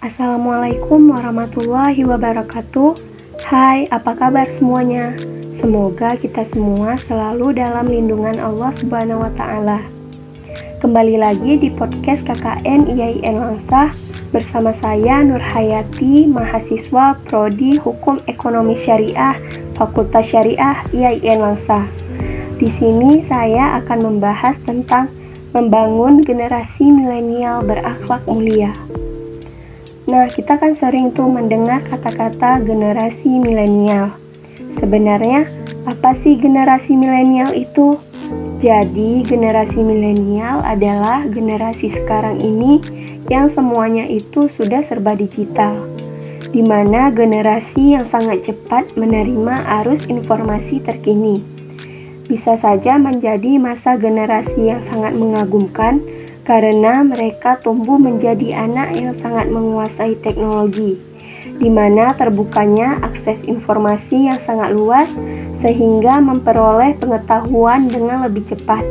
Assalamualaikum warahmatullahi wabarakatuh. Hai, apa kabar semuanya? Semoga kita semua selalu dalam lindungan Allah Subhanahu wa Ta'ala. Kembali lagi di podcast KKN IAIN Langsah bersama saya Nur Hayati, mahasiswa Prodi Hukum Ekonomi Syariah Fakultas Syariah IAIN Langsah. Di sini saya akan membahas tentang membangun generasi milenial berakhlak mulia. Nah, kita kan sering tuh mendengar kata-kata generasi milenial. Sebenarnya, apa sih generasi milenial itu? Jadi, generasi milenial adalah generasi sekarang ini yang semuanya itu sudah serba digital, di mana generasi yang sangat cepat menerima arus informasi terkini. Bisa saja menjadi masa generasi yang sangat mengagumkan, karena mereka tumbuh menjadi anak yang sangat menguasai teknologi, di mana terbukanya akses informasi yang sangat luas sehingga memperoleh pengetahuan dengan lebih cepat.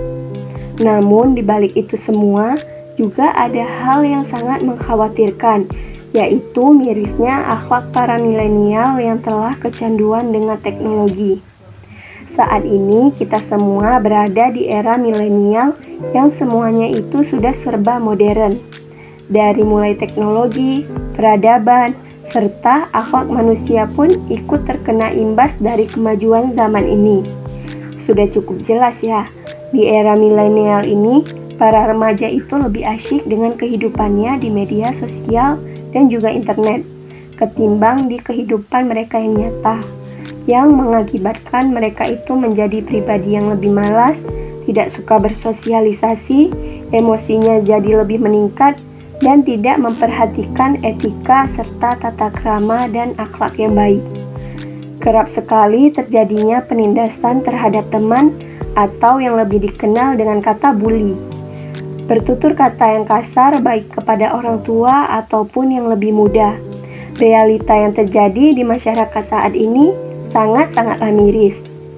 Namun di balik itu semua juga ada hal yang sangat mengkhawatirkan, yaitu mirisnya akhlak para milenial yang telah kecanduan dengan teknologi. Saat ini kita semua berada di era milenial yang semuanya itu sudah serba modern. Dari mulai teknologi, peradaban, serta akhlak manusia pun ikut terkena imbas dari kemajuan zaman ini. Sudah cukup jelas ya, di era milenial ini, para remaja itu lebih asyik dengan kehidupannya di media sosial dan juga internet, ketimbang di kehidupan mereka yang nyata, yang mengakibatkan mereka itu menjadi pribadi yang lebih malas, tidak suka bersosialisasi, emosinya jadi lebih meningkat, dan tidak memperhatikan etika serta tata krama dan akhlak yang baik. Kerap sekali terjadinya penindasan terhadap teman atau yang lebih dikenal dengan kata bully. Bertutur kata yang kasar baik kepada orang tua ataupun yang lebih muda. Realita yang terjadi di masyarakat saat ini sangat-sangatlah miris.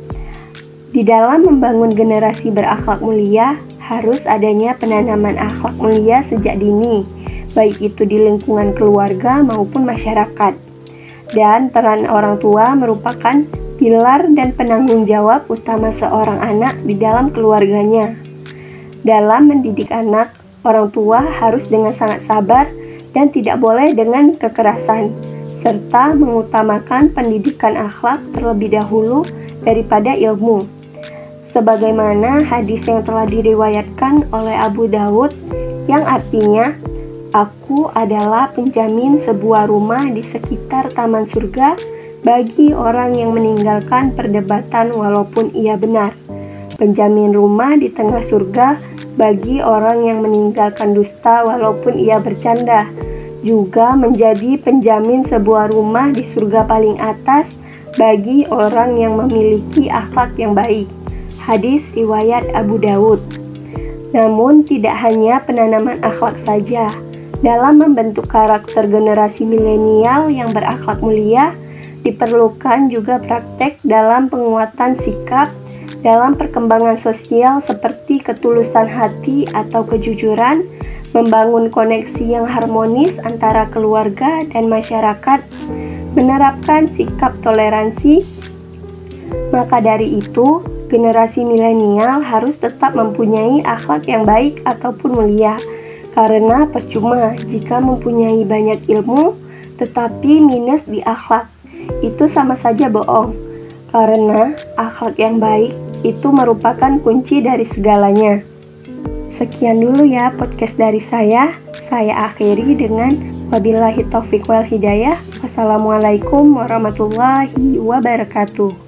Di dalam membangun generasi berakhlak mulia, harus adanya penanaman akhlak mulia sejak dini, baik itu di lingkungan keluarga maupun masyarakat. Dan peran orang tua merupakan pilar dan penanggung jawab utama seorang anak di dalam keluarganya. Dalam mendidik anak, orang tua harus dengan sangat sabar dan tidak boleh dengan kekerasan, serta mengutamakan pendidikan akhlak terlebih dahulu daripada ilmu. Sebagaimana hadis yang telah diriwayatkan oleh Abu Dawud yang artinya, "Aku adalah penjamin sebuah rumah di sekitar taman surga bagi orang yang meninggalkan perdebatan walaupun ia benar. Penjamin rumah di tengah surga bagi orang yang meninggalkan dusta walaupun ia bercanda. Juga menjadi penjamin sebuah rumah di surga paling atas bagi orang yang memiliki akhlak yang baik." Hadis riwayat Abu Dawud. Namun tidak hanya penanaman akhlak saja. Dalam membentuk karakter generasi milenial yang berakhlak mulia, diperlukan juga praktek dalam penguatan sikap, dalam perkembangan sosial seperti ketulusan hati atau kejujuran, membangun koneksi yang harmonis antara keluarga dan masyarakat, menerapkan sikap toleransi. Maka dari itu, generasi milenial harus tetap mempunyai akhlak yang baik ataupun mulia, karena percuma jika mempunyai banyak ilmu tetapi minus di akhlak. Itu sama saja bohong, karena akhlak yang baik itu merupakan kunci dari segalanya. Sekian dulu ya podcast dari saya akhiri dengan wabillahi taufiq wal hidayah. Wassalamualaikum warahmatullahi wabarakatuh.